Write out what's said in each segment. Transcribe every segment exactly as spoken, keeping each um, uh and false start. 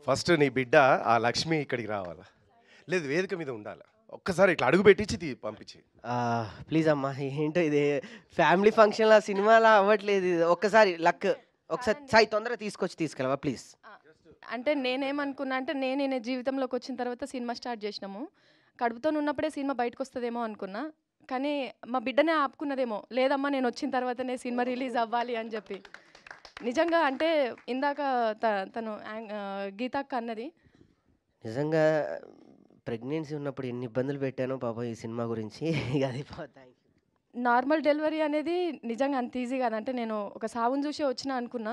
First నీ బిడ్డ ఆ లక్ష్మి ఇక్కడికి రావాలా, లేదు వేదిక మీద ఉండాలా, ఒక్కసారి ఇట్లా అడుగు పెట్టించి పంపించి. ప్లీజ్ అమ్మా, ఏంటో ఇది ఫ్యామిలీ ఫంక్షన్లా సినిమాలా అవ్వట్లేదు ఇది. ఒక్కసారి లక్ ఒకసారి సాయి తొందరగా తీసుకొచ్చి తీసుకెళ్ళవా ప్లీజ్. అంటే నేనేమనుకున్నా అంటే నేను నేను జీవితంలోకి వచ్చిన తర్వాత సినిమా స్టార్ట్ చేసినాము. కడుపుతో ఉన్నప్పుడే సినిమా బయటకు వస్తుందేమో అనుకున్నా, కానీ మా బిడ్డనే ఆపుకున్నదేమో, లేదమ్మా నేను వచ్చిన తర్వాతనే సినిమా రిలీజ్ అవ్వాలి అని చెప్పి. నిజంగా అంటే ఇందాక తను గీతాక్క అన్నది, నిజంగా ప్రెగ్నెన్సీ ఉన్నప్పుడు ఎన్ని ఇబ్బందులు పెట్టానో పాపం ఈ సినిమా గురించి. అది నార్మల్ డెలివరీ అనేది నిజంగా అంత ఈజీ కాదంటే నేను ఒక సావును చూసే వచ్చినా అనుకున్నా.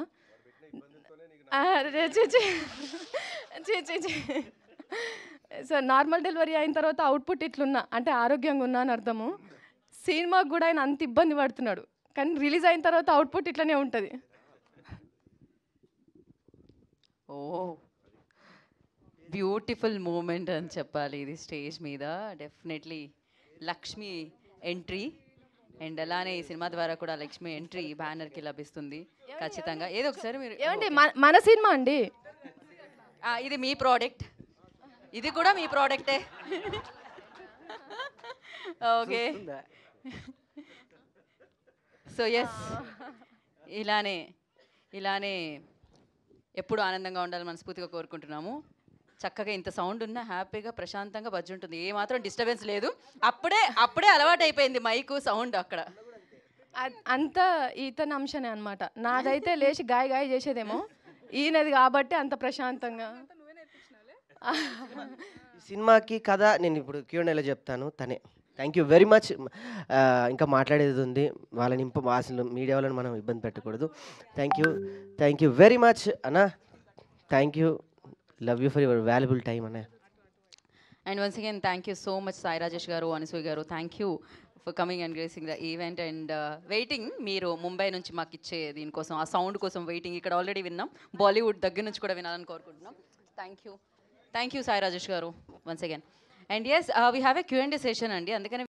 సో నార్మల్ డెలివరీ అయిన తర్వాత అవుట్పుట్ ఇట్లున్నా అంటే ఆరోగ్యంగా ఉన్నా అని అర్థము. సినిమాకి కూడా ఆయన అంత ఇబ్బంది పడుతున్నాడు, కానీ రిలీజ్ అయిన తర్వాత అవుట్పుట్ ఇట్లనే ఉంటుంది. ఓ బ్యూటిఫుల్ మూమెంట్ అని చెప్పాలి ఇది స్టేజ్ మీద. డెఫినెట్లీ లక్ష్మి ఎంట్రీ, అండ్ అలానే ఈ సినిమా ద్వారా కూడా లక్ష్మి ఎంట్రీ బ్యానర్కి లభిస్తుంది ఖచ్చితంగా. ఏదో ఒకసారి మీరు ఏమండి మన సినిమా అండి, ఇది మీ ప్రోడక్ట్, ఇది కూడా మీ ప్రోడక్టే. ఓకే, సో ఎస్, ఇలానే ఇలానే ఎప్పుడు ఆనందంగా ఉండాలని మనస్ఫూర్తిగా కోరుకుంటున్నాము. చక్కగా ఇంత సౌండ్ ఉన్నా హ్యాపీగా ప్రశాంతంగా బజ్జి ఉంటుంది, ఏ మాత్రం డిస్టర్బెన్స్ లేదు. అప్పుడే అప్పుడే అలవాటు అయిపోయింది మైకు సౌండ్ అక్కడ. అంతా ఈతన అంశనే అనమాట. నాదైతే లేచి గాయ గాయ చేసేదేమో, ఈయనది కాబట్టి అంత ప్రశాంతంగా. సినిమాకి కథ నేను ఇప్పుడు క్యూఎండ్ఏలో చెప్తాను, తనే. Thank you very much. ఇంకా మాట్లాడేది ఉంది, వాళ్ళని ఇంప అసలు మీడియా వాళ్ళని మనం ఇబ్బంది పెట్టకూడదు. Thank you thank you very much అన్న. Thank you, love you for your valuable time అన్న. And once again thank you so much Sai Rajesh గారు, అనసూయ గారు, thank you for coming and gracing the event and waiting. మీరు ముంబై నుంచి మాకు ఇచ్చే దీనికోసం, ఆ సౌండ్ కోసం వెయిటింగ్. ఇక్కడ ఆల్రెడీ విన్నాం, బాలీవుడ్ దగ్గర నుంచి కూడా వినాలని కోరుకుంటున్నాం. Thank you thank you Sai Rajesh గారు once again. And yes we have a Q and A session అండి, అందుకని